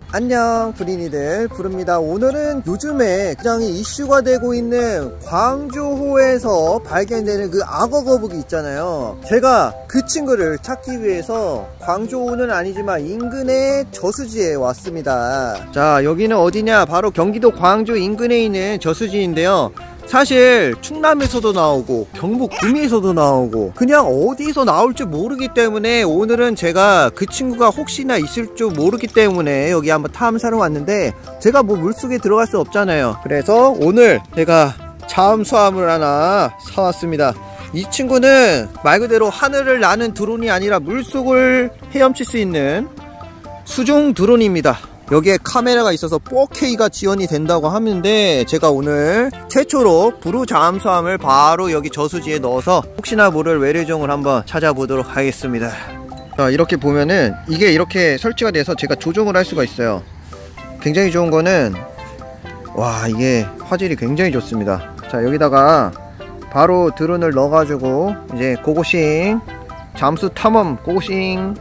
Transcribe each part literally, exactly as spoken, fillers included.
안녕 부린이들, 부릅니다. 오늘은 요즘에 굉장히 이슈가 되고 있는 광주호에서 발견되는 그 악어 거북이 있잖아요. 제가 그 친구를 찾기 위해서 광주호는 아니지만 인근의 저수지에 왔습니다. 자, 여기는 어디냐? 바로 경기도 광주 인근에 있는 저수지인데요. 사실 충남에서도 나오고 경북 구미에서도 나오고 그냥 어디서 나올지 모르기 때문에 오늘은 제가 그 친구가 혹시나 있을 줄 모르기 때문에 여기 한번 탐사로 왔는데, 제가 뭐 물속에 들어갈 수 없잖아요. 그래서 오늘 제가 잠수함을 하나 사왔습니다. 이 친구는 말 그대로 하늘을 나는 드론이 아니라 물속을 헤엄칠 수 있는 수중 드론입니다. 여기에 카메라가 있어서 포케이가 지원이 된다고 하는데, 제가 오늘 최초로 브루 잠수함을 바로 여기 저수지에 넣어서 혹시나 모를 외래종을 한번 찾아보도록 하겠습니다. 자, 이렇게 보면은 이게 이렇게 설치가 돼서 제가 조종을 할 수가 있어요. 굉장히 좋은 거는, 와, 이게 화질이 굉장히 좋습니다. 자, 여기다가 바로 드론을 넣어가지고 이제 고고싱 잠수 탐험 고고싱.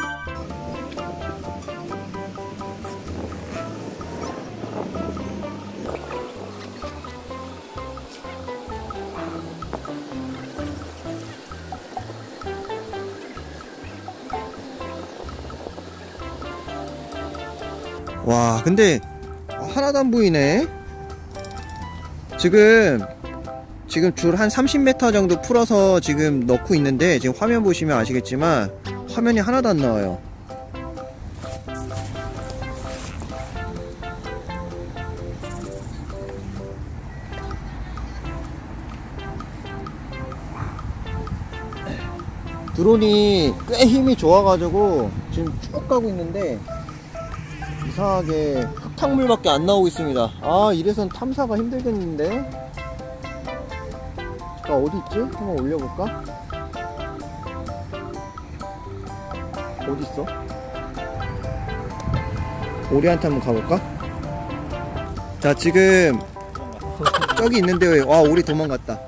와, 근데 하나도 안 보이네. 지금 지금 줄 한 삼십 미터 정도 풀어서 지금 넣고 있는데, 지금 화면 보시면 아시겠지만 화면이 하나도 안 나와요. 드론이 꽤 힘이 좋아가지고 지금 쭉 가고 있는데 이상하게 흙탕물밖에 안 나오고 있습니다. 아, 이래선 탐사가 힘들겠는데. 자, 어디 있지? 한번 올려볼까? 어디 있어? 오리한테 한번 가볼까? 자, 지금 저기 있는데 왜? 와, 오리 도망갔다.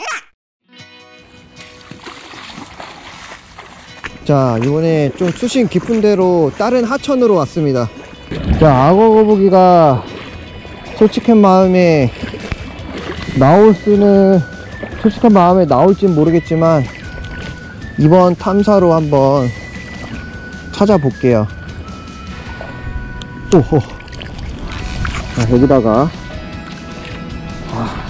자, 이번에 좀 수심 깊은 데로 다른 하천으로 왔습니다. 자, 악어 거북이가 솔직한 마음에 나올 수는 솔직한 마음에 나올진 모르겠지만 이번 탐사로 한번 찾아볼게요. 오호. 자, 여기다가 아.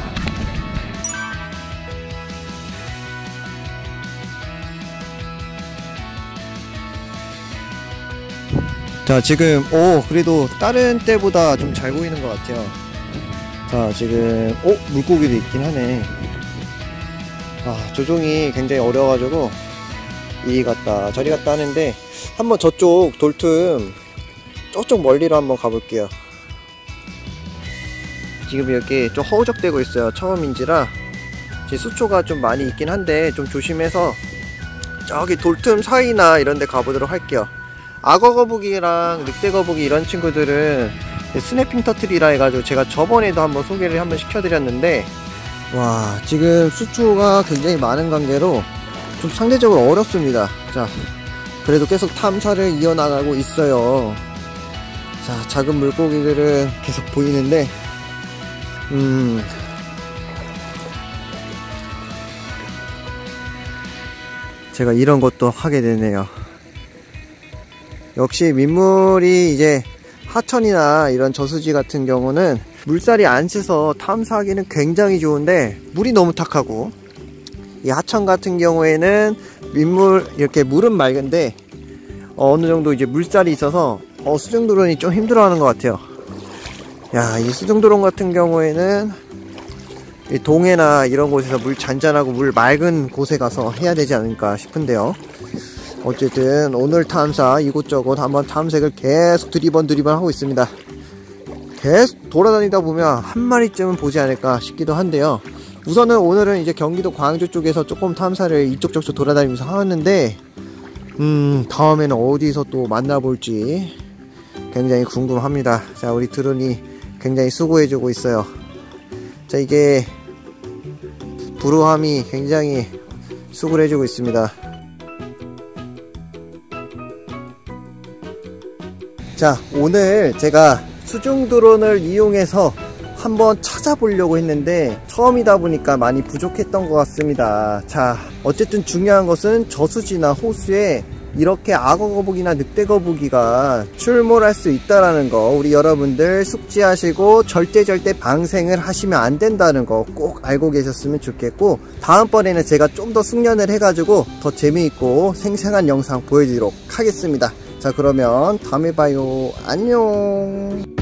자, 지금 오 그래도 다른 때보다 좀 잘 보이는 것 같아요. 자, 지금 오 물고기도 있긴 하네. 아, 조종이 굉장히 어려워가지고 이리 갔다 저리 갔다 하는데, 한번 저쪽 돌틈 저쪽 멀리로 한번 가볼게요. 지금 여기 좀 허우적대고 있어요. 처음인지라 수초가 좀 많이 있긴 한데 좀 조심해서 저기 돌틈 사이나 이런 데 가보도록 할게요. 악어 거북이랑 늑대 거북이 이런 친구들은 스냅핑 터틀이라 해가지고 제가 저번에도 한번 소개를 한번 시켜드렸는데, 와, 지금 수초가 굉장히 많은 관계로 좀 상대적으로 어렵습니다. 자, 그래도 계속 탐사를 이어나가고 있어요. 자, 작은 물고기들은 계속 보이는데 음 제가 이런 것도 하게 되네요. 역시 민물이 이제 하천이나 이런 저수지 같은 경우는 물살이 안 세서 탐사하기는 굉장히 좋은데, 물이 너무 탁하고, 이 하천 같은 경우에는 민물 이렇게 물은 맑은데 어느 정도 이제 물살이 있어서 어, 수중드론이 좀 힘들어하는 것 같아요. 야, 이 수중드론 같은 경우에는 이 동해나 이런 곳에서 물 잔잔하고 물 맑은 곳에 가서 해야 되지 않을까 싶은데요. 어쨌든 오늘 탐사 이곳저곳 한번 탐색을 계속 두리번 두리번 하고 있습니다. 계속 돌아다니다 보면 한 마리쯤은 보지 않을까 싶기도 한데요. 우선은 오늘은 이제 경기도 광주 쪽에서 조금 탐사를 이쪽 저쪽 돌아다니면서 하는데, 음 다음에는 어디서 또 만나볼지 굉장히 궁금합니다. 자, 우리 드론이 굉장히 수고해주고 있어요. 자, 이게 브루함이 굉장히 수고를 해주고 있습니다. 자, 오늘 제가 수중 드론을 이용해서 한번 찾아보려고 했는데 처음이다 보니까 많이 부족했던 것 같습니다. 자, 어쨌든 중요한 것은 저수지나 호수에 이렇게 악어거북이나 늑대거북이가 출몰할 수 있다라는 거, 우리 여러분들 숙지하시고 절대 절대 방생을 하시면 안 된다는 거 꼭 알고 계셨으면 좋겠고, 다음번에는 제가 좀 더 숙련을 해가지고 더 재미있고 생생한 영상 보여드리도록 하겠습니다. 자, 그러면 다음에 봐요. 안녕.